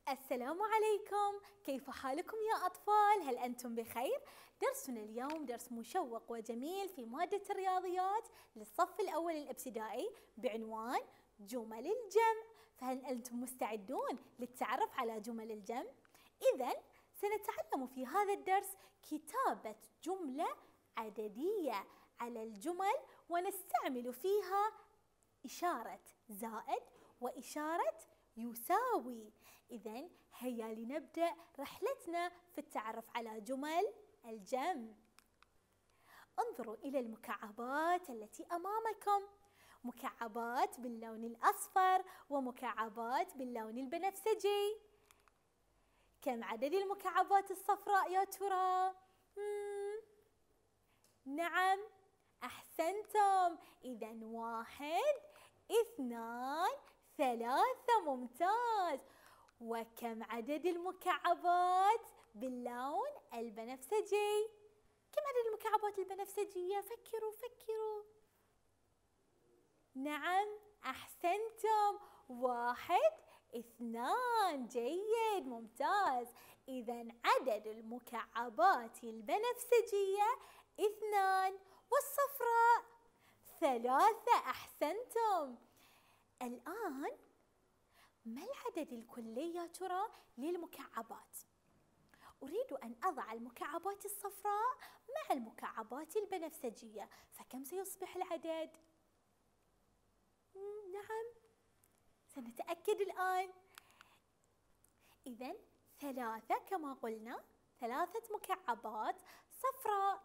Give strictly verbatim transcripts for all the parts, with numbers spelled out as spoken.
السلام عليكم، كيف حالكم يا أطفال؟ هل أنتم بخير؟ درسنا اليوم درس مشوق وجميل في مادة الرياضيات للصف الأول الابتدائي بعنوان جمل الجمع. فهل أنتم مستعدون للتعرف على جمل الجمع؟ إذن سنتعلم في هذا الدرس كتابة جملة عددية على الجمل، ونستعمل فيها إشارة زائد وإشارة يساوي. إذن هيا لنبدأ رحلتنا في التعرف على جمل الجمع. انظروا إلى المكعبات التي أمامكم، مكعبات باللون الأصفر ومكعبات باللون البنفسجي. كم عدد المكعبات الصفراء يا ترى؟ مم. نعم أحسنتم، إذن واحد اثنان ثلاثة، ممتاز. وكم عدد المكعبات باللون البنفسجي؟ كم عدد المكعبات البنفسجية؟ فكروا فكروا. نعم أحسنتم، واحد اثنان، جيد ممتاز. إذن عدد المكعبات البنفسجية اثنان، والصفراء ثلاثة، أحسنتم. الآن ما العدد الكلي يا ترى للمكعبات؟ أريد أن أضع المكعبات الصفراء مع المكعبات البنفسجية، فكم سيصبح العدد؟ نعم سنتأكد الآن. إذن ثلاثة كما قلنا، ثلاثة مكعبات صفراء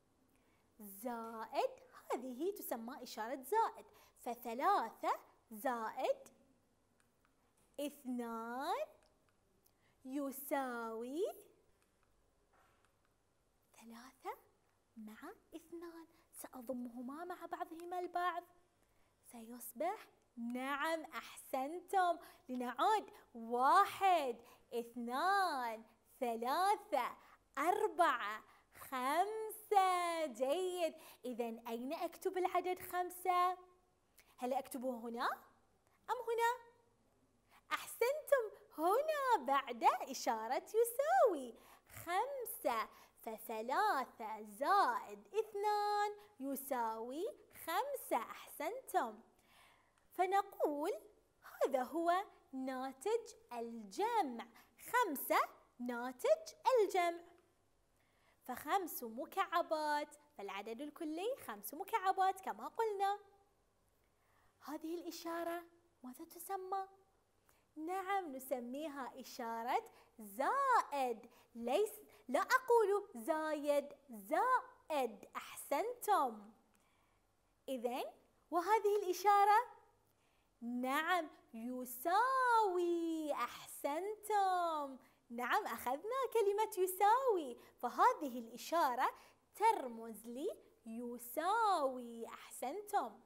زائد، هذه تسمى إشارة زائد، فثلاثة زائد اثنان يساوي ثلاثة مع اثنان، سأضمهما مع بعضهما البعض سيصبح، نعم أحسنتم. لنعود، واحد اثنان ثلاثة أربعة خمسة، جيد. إذن أين أكتب العدد خمسة؟ هل أكتبه هنا أم هنا؟ أحسنتم، هنا بعد إشارة يساوي، خمسة، فثلاثة زائد اثنان يساوي خمسة، أحسنتم. فنقول هذا هو ناتج الجمع، خمسة ناتج الجمع. فخمس مكعبات، فالعدد الكلي خمس مكعبات كما قلنا. هذه الإشارة ماذا تسمى؟ نعم نسميها إشارة زائد، ليس لا أقول زايد، زائد، أحسنتم. إذن وهذه الإشارة؟ نعم يساوي، أحسنتم. نعم أخذنا كلمة يساوي، فهذه الإشارة ترمز لي يساوي، أحسنتم.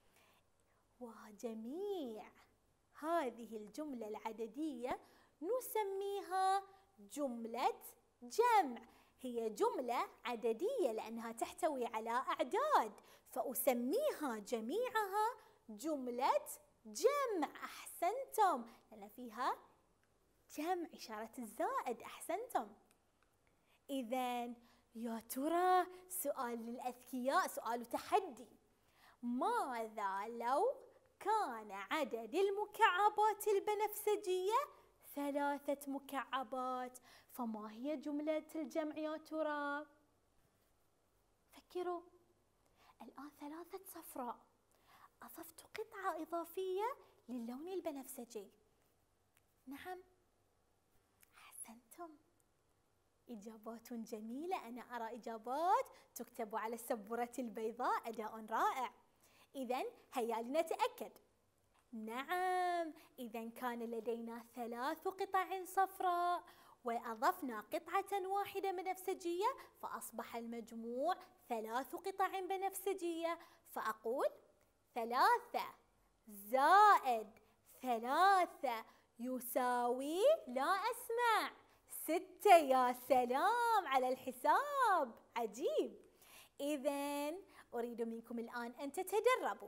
وجميع هذه الجملة العددية نسميها جملة جمع. هي جملة عددية لأنها تحتوي على أعداد، فأسميها جميعها جملة جمع، أحسنتم، لأن فيها جمع، إشارة الزائد، أحسنتم. إذن يا ترى سؤال للأذكياء، سؤال تحدي، ماذا لو كان عدد المكعبات البنفسجية ثلاثة مكعبات؟ فما هي جملة الجمع يا ترى؟ فكروا. الآن ثلاثة صفراء، أضفت قطعة إضافية للون البنفسجي. نعم أحسنتم، إجابات جميلة، أنا أرى إجابات تكتب على السبورة البيضاء، أداء رائع. إذن هيا لنتأكد. نعم إذن كان لدينا ثلاث قطع صفراء وأضفنا قطعة واحدة بنفسجية، فأصبح المجموع ثلاث قطع بنفسجية. فأقول ثلاثة زائد ثلاثة يساوي، لا أسمع، ستة. يا سلام على الحساب، عجيب. إذن أريد منكم الآن أن تتدربوا،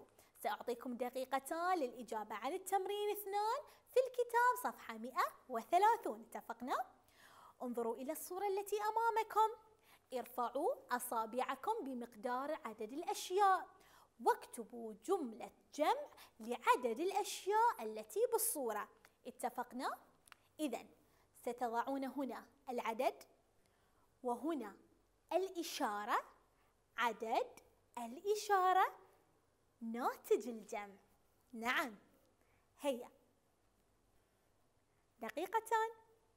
سأعطيكم دقيقتان للإجابة عن التمرين اثنان في الكتاب صفحة مئة وثلاثون. اتفقنا؟ انظروا إلى الصورة التي أمامكم. ارفعوا أصابعكم بمقدار عدد الأشياء واكتبوا جملة جمع لعدد الأشياء التي بالصورة. اتفقنا؟ إذن ستضعون هنا العدد وهنا الإشارة، عدد الإشارة ناتج الجمع. نعم، هيا دقيقتان.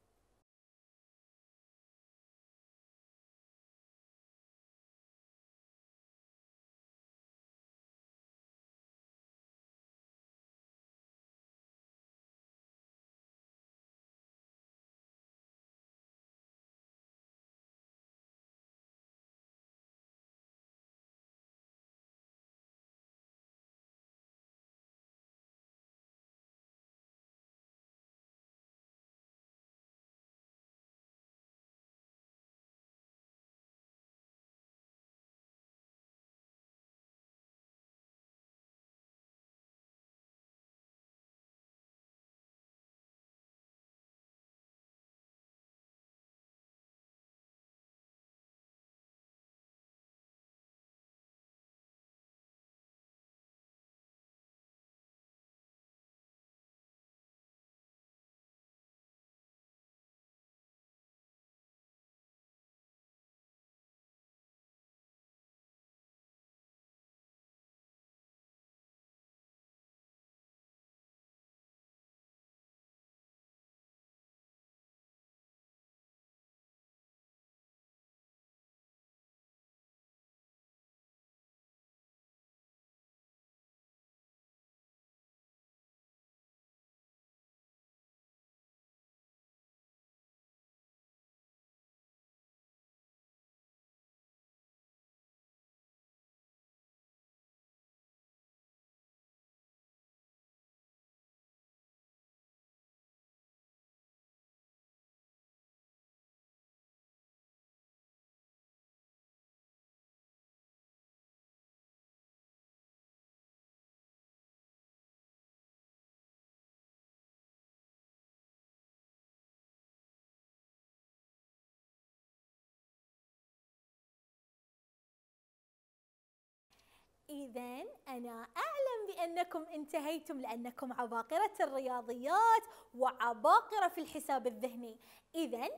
إذن أنا أعلم بأنكم انتهيتم لأنكم عباقرة الرياضيات وعباقرة في الحساب الذهني. إذن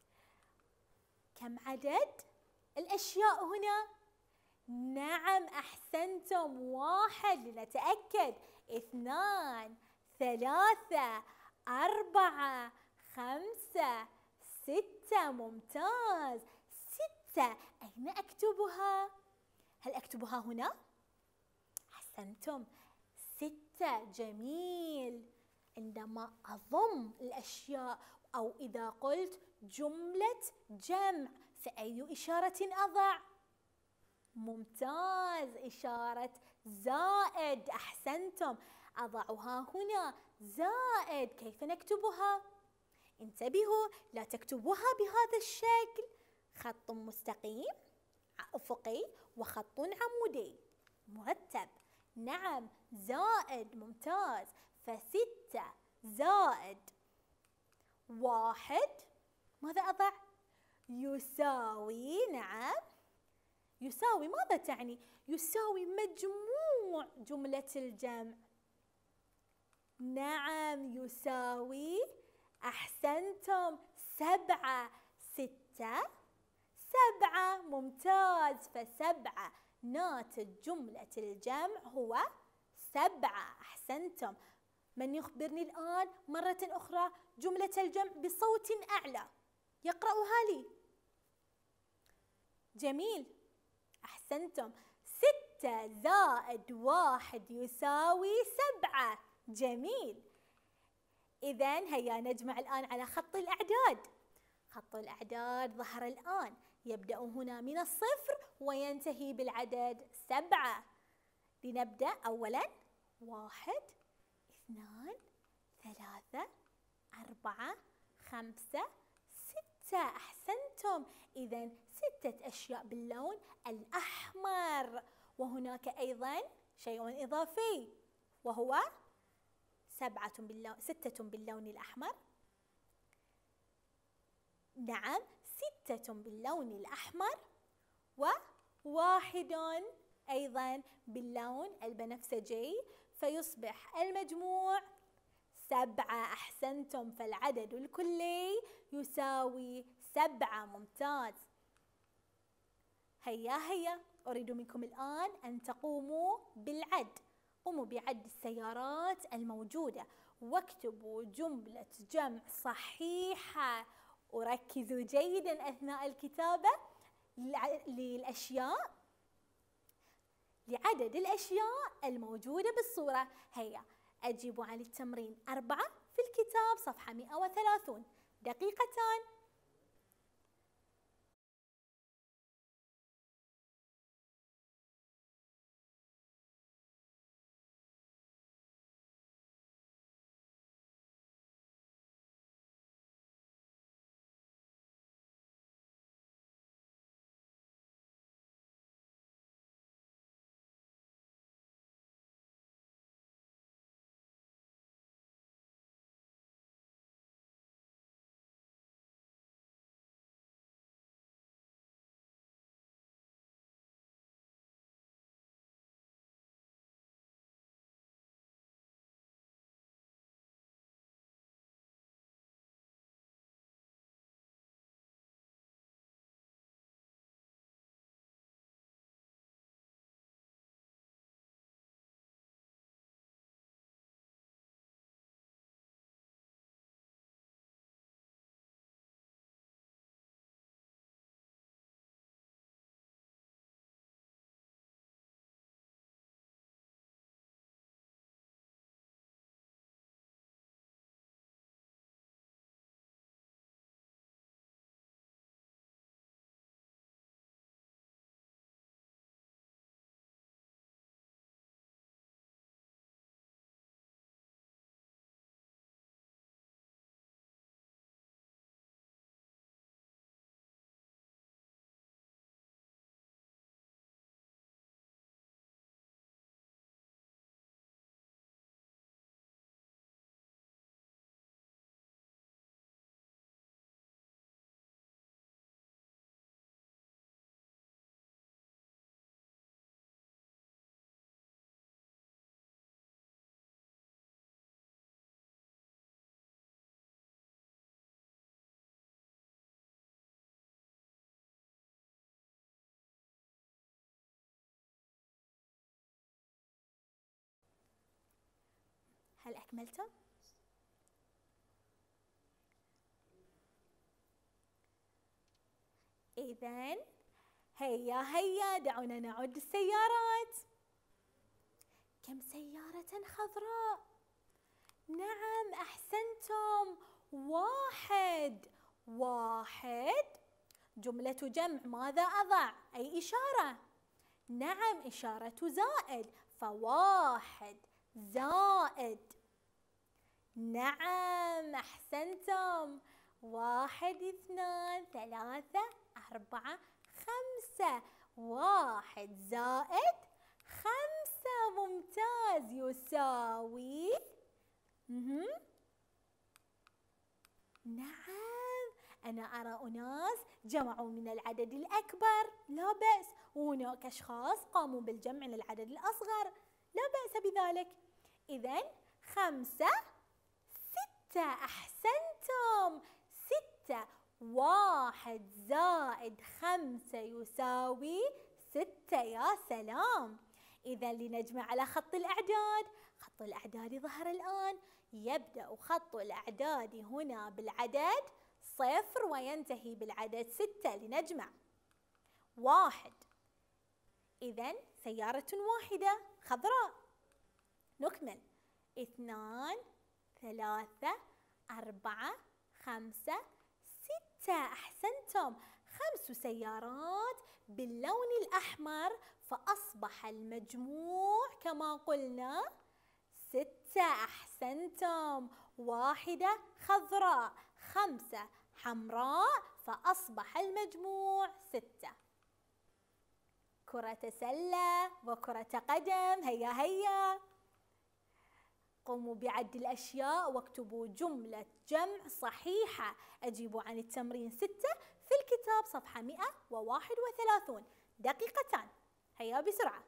كم عدد الأشياء هنا؟ نعم أحسنتم، واحد لنتأكد، اثنان، ثلاثة، أربعة، خمسة، ستة. ممتاز، ستة. أين أكتبها؟ هل أكتبها هنا؟ أحسنتم، ستة. جميل. عندما أضم الأشياء أو إذا قلت جملة جمع فأي إشارة أضع؟ ممتاز، إشارة زائد. أحسنتم، أضعها هنا زائد. كيف نكتبها؟ انتبهوا، لا تكتبوها بهذا الشكل، خط مستقيم أفقي وخط عمودي مرتب. نعم، زائد. ممتاز، فستة زائد واحد ماذا أضع؟ يساوي. نعم، يساوي ماذا تعني؟ يساوي مجموع جملة الجمع. نعم، يساوي، أحسنتم، سبعة. ستة، سبعة. ممتاز، فسبعة ناتج جملة الجمع هو سبعة. أحسنتم. من يخبرني الآن مرة أخرى جملة الجمع بصوت أعلى يقرأها لي؟ جميل، أحسنتم. ستة زائد واحد يساوي سبعة. جميل. إذن هيا نجمع الآن على خط الأعداد. خط الأعداد ظهر الآن، يبدأ هنا من الصفر وينتهي بالعدد سبعة. لنبدأ أولا، واحد، اثنان، ثلاثة، أربعة، خمسة، ستة. أحسنتم. إذن ستة أشياء باللون الأحمر، وهناك أيضا شيء إضافي وهو سبعة باللون ستة باللون الأحمر. نعم، ستة باللون الأحمر وواحد أيضا باللون البنفسجي، فيصبح المجموع سبعة. أحسنتم، فالعدد الكلي يساوي سبعة. ممتاز. هيا هيا أريد منكم الآن أن تقوموا بالعد. قوموا بعد السيارات الموجودة واكتبوا جملة جمع صحيحة، وركزوا جيدا أثناء الكتابة للأشياء لعدد الأشياء الموجودة بالصورة. هيا أجيبوا عن التمرين أربعة في الكتاب صفحة مئة وثلاثون. دقيقتان. هل أكملتم؟ إذن هيا هيا دعونا نعد السيارات. كم سيارة خضراء؟ نعم، أحسنتم، واحد. واحد. جملة جمع ماذا أضع؟ أي إشارة؟ نعم، إشارة زائد، فواحد زائد. نعم، أحسنتم، واحد اثنان ثلاثة أربعة خمسة. واحد زائد خمسة. ممتاز، يساوي مهم. نعم، أنا أرى أناس جمعوا من العدد الأكبر، لا بأس، وهناك أشخاص قاموا بالجمع من العدد الأصغر، لا بأس بذلك. إذن خمسة ستة. أحسنتم، ستة. واحد زائد خمسة يساوي ستة. يا سلام. إذا لنجمع على خط الأعداد. خط الأعداد ظهر الآن. يبدأ خط الأعداد هنا بالعدد صفر وينتهي بالعدد ستة. لنجمع واحد. إذن سيارة واحدة خضراء. نكمل. اثنان ثلاثة أربعة خمسة ستة. أحسنتم، خمس سيارات باللون الأحمر، فأصبح المجموع كما قلنا ستة. أحسنتم، واحدة خضراء خمسة حمراء، فأصبح المجموع ستة. كرة سلة وكرة قدم. هيا هيا قوموا بعد الأشياء واكتبوا جملة جمع صحيحة. أجيبوا عن التمرين ستة في الكتاب صفحة مئة وواحد وثلاثون. دقيقتان. هيا بسرعة.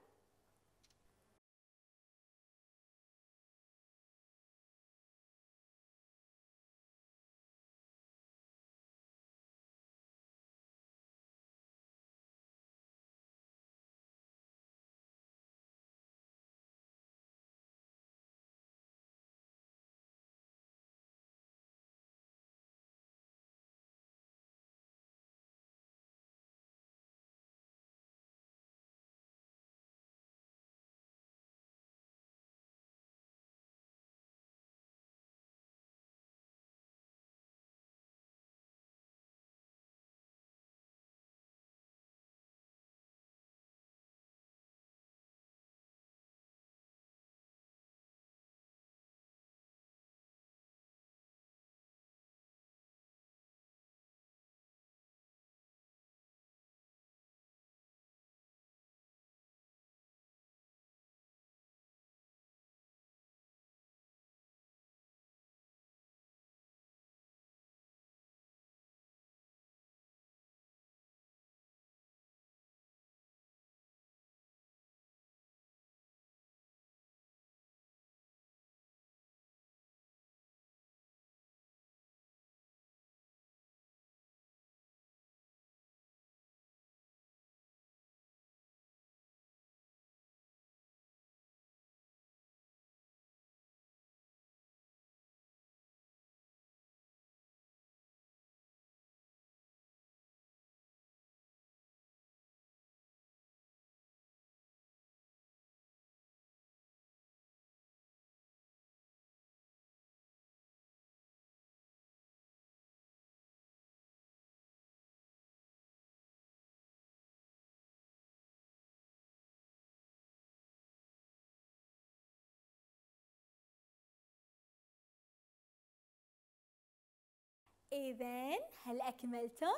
إذن هل أكملتم؟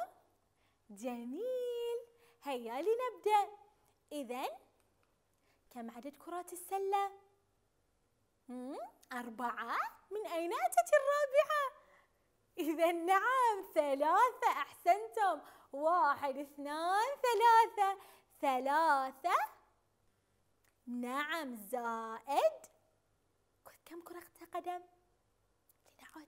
جميل. هيا لنبدأ. إذن كم عدد كرات السلة؟ مم؟ أربعة. من أين أتت الرابعة؟ إذن نعم ثلاثة. أحسنتم. واحد اثنان ثلاثة. ثلاثة نعم زائد كم كرة قدم؟ لنعد.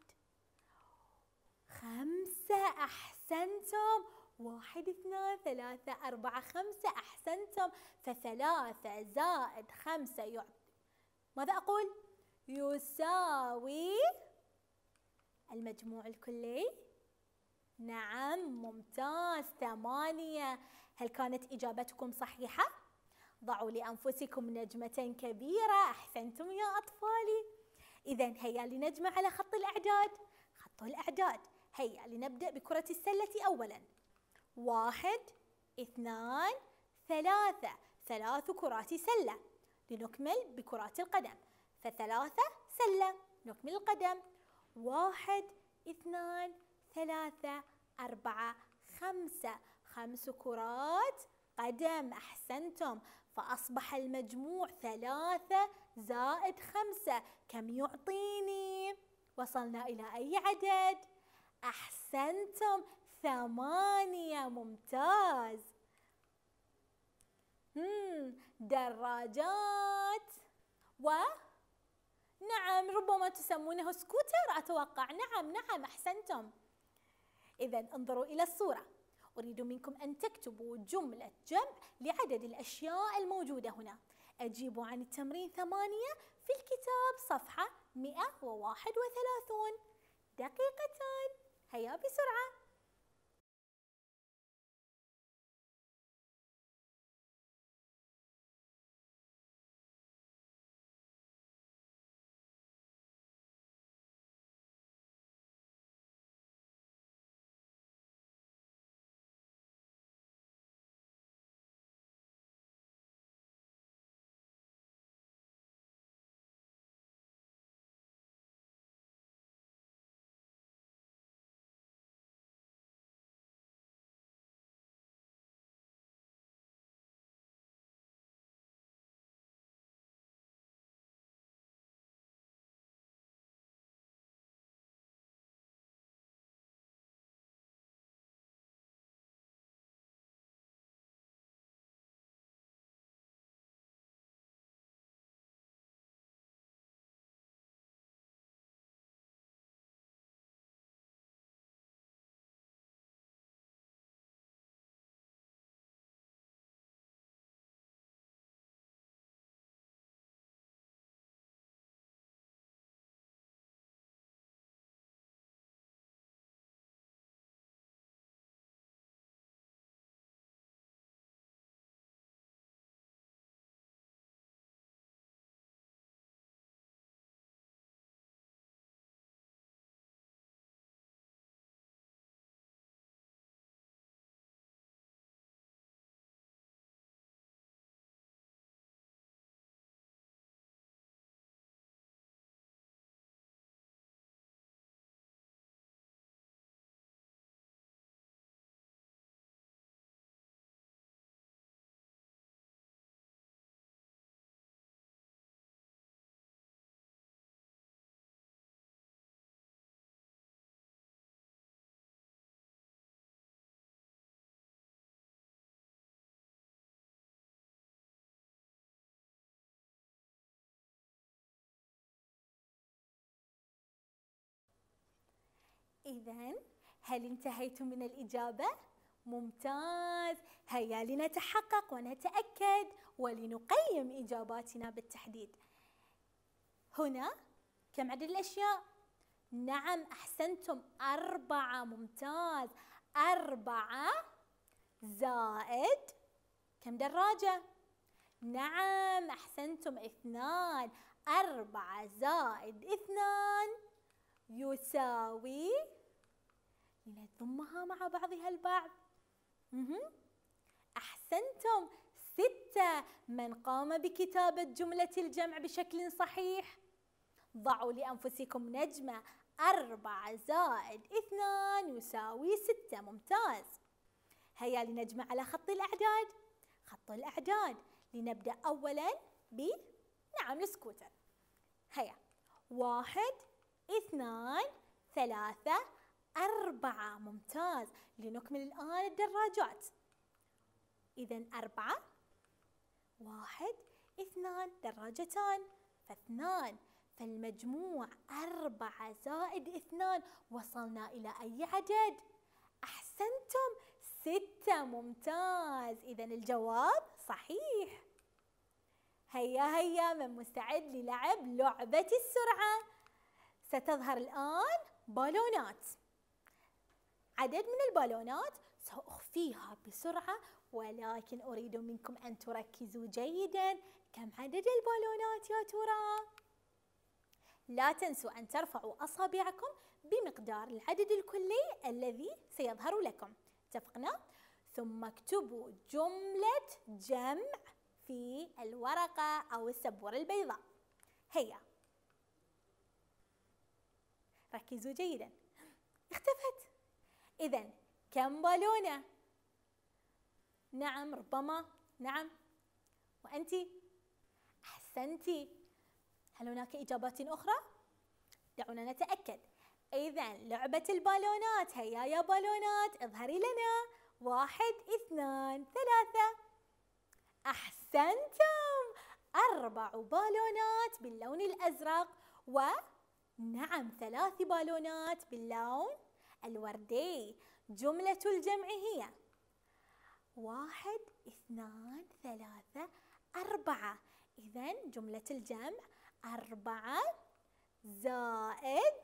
خمسة. أحسنتم. واحد اثنان ثلاثة أربعة خمسة. أحسنتم. فثلاثة زائد خمسة يعطي ماذا أقول؟ يساوي المجموع الكلي. نعم ممتاز. ثمانية. هل كانت إجابتكم صحيحة؟ ضعوا لأنفسكم نجمة كبيرة. أحسنتم يا أطفالي. إذن هيا لنجمع على خط الأعداد. خط الأعداد. هيا لنبدأ بكرة السلة أولاً. واحد اثنان ثلاثة. ثلاث كرات سلة. لنكمل بكرات القدم. فثلاثة سلة. نكمل القدم. واحد اثنان ثلاثة أربعة خمسة. خمس كرات قدم. أحسنتم. فأصبح المجموع ثلاثة زائد خمسة. كم يعطيني؟ وصلنا إلى أي عدد؟ أحسنتم. ثمانية. ممتاز. مم. دراجات و نعم ربما تسمونه سكوتر أتوقع. نعم نعم أحسنتم. إذن انظروا إلى الصورة. أريد منكم أن تكتبوا جملة جمع لعدد الأشياء الموجودة هنا. أجيبوا عن التمرين ثمانية في الكتاب صفحة مئة وواحد وثلاثون. دقيقتان. هيا بسرعة. إذن هل انتهيتم من الإجابة؟ ممتاز. هيا لنتحقق ونتأكد ولنقيم إجاباتنا بالتحديد. هنا كم عدد الأشياء؟ نعم أحسنتم، أربعة. ممتاز. أربعة زائد كم دراجة؟ نعم أحسنتم، اثنان. أربعة زائد اثنان يساوي، لنضمها مع بعضها البعض. أحسنتم، ستة. من قام بكتابة جملة الجمع بشكل صحيح ضعوا لأنفسكم نجمة. أربعة زائد اثنان يساوي ستة. ممتاز. هيا لنجمع على خط الأعداد. خط الأعداد لنبدأ أولاً ب نعم السكوتر. هيا، واحد، اثنان، ثلاثة، أربعة. ممتاز. لنكمل الآن الدراجات. إذن أربعة، واحد، اثنان، دراجتان، فاثنان، فالمجموع أربعة زائد اثنان. وصلنا إلى أي عدد؟ أحسنتم، ستة. ممتاز. إذن الجواب صحيح. هيا هيا، من مستعد للعب لعبة السرعة؟ ستظهر الآن بالونات. عدد من البالونات سأخفيها بسرعة، ولكن أريد منكم أن تركزوا جيداً. كم عدد البالونات يا ترى؟ لا تنسوا أن ترفعوا أصابعكم بمقدار العدد الكلي الذي سيظهر لكم. اتفقنا؟ ثم اكتبوا جملة جمع في الورقة أو السبورة البيضاء. هيا ركزوا جيداً. اختفت. إذن كم بالونة؟ نعم، ربما. نعم، وأنتِ؟ أحسنتِ. هل هناك إجابات أخرى؟ دعونا نتأكد. إذن لعبة البالونات. هيا يا بالونات اظهري لنا. واحد، اثنان، ثلاثة. أحسنتم، أربع بالونات باللون الأزرق، ونعم ثلاث بالونات باللون الوردي. جملة الجمع هي واحد، اثنان، ثلاثة، أربعة. إذن جملة الجمع أربعة زائد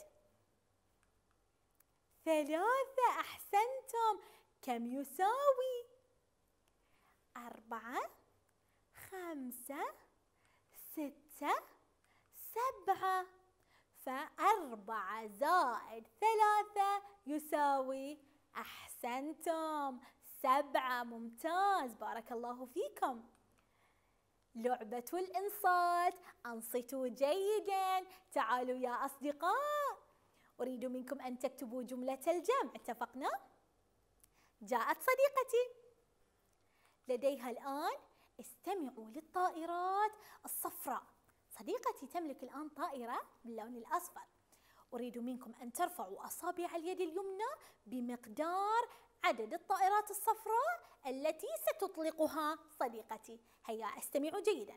ثلاثة. أحسنتم. كم يساوي؟ أربعة، خمسة، ستة، سبعة. فأربعة زائد ثلاثة يساوي، أحسنتم، سبعة. ممتاز، بارك الله فيكم. لعبة الإنصات. أنصتوا جيداً. تعالوا يا أصدقاء، أريد منكم أن تكتبوا جملة الجمع. اتفقنا؟ جاءت صديقتي. لديها الآن، استمعوا للطائرات الصفراء. صديقتي تملك الآن طائرة باللون الأصفر. أريد منكم أن ترفعوا أصابع اليد اليمنى بمقدار عدد الطائرات الصفراء التي ستطلقها صديقتي. هيا استمعوا جيدا.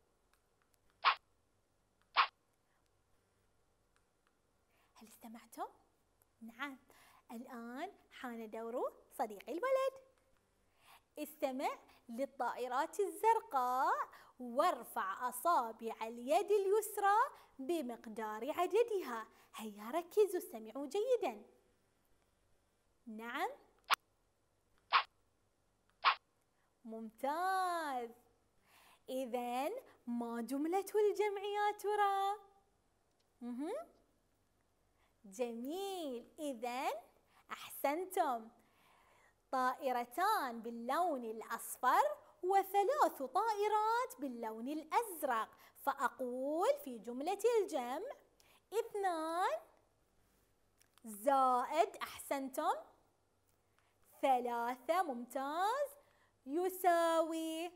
هل استمعتم؟ نعم. الآن حان دور صديقي الولد. استمع للطائرات الزرقاء وارفع أصابع اليد اليسرى بمقدار عددها. هيا ركزوا، استمعوا جيدا. نعم، ممتاز. إذن ما جملة الجمع يا ترى؟ جميل. إذن أحسنتم، طائرتان باللون الأصفر وثلاث طائرات باللون الأزرق. فأقول في جملة الجمع اثنان زائد، أحسنتم، ثلاثة، ممتاز، يساوي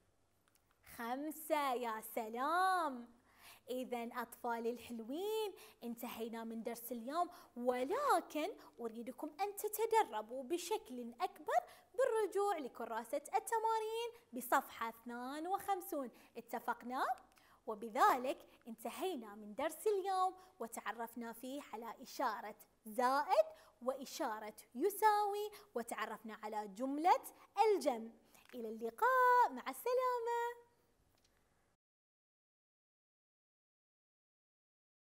خمسة. يا سلام. إذن أطفالي الحلوين، انتهينا من درس اليوم، ولكن أريدكم أن تتدربوا بشكل أكبر بالرجوع لكراسة التمارين بصفحة اثنين وخمسين. اتفقنا؟ وبذلك انتهينا من درس اليوم، وتعرفنا فيه على إشارة زائد وإشارة يساوي، وتعرفنا على جملة الجمع. إلى اللقاء، مع السلامة.